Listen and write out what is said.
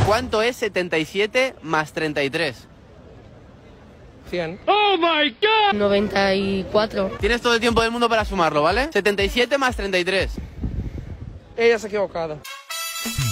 ¿Cuánto es 77 más 33? 100. ¡Oh, my God! 94. Tienes todo el tiempo del mundo para sumarlo, ¿vale? 77 más 33. Ella se ha equivocado.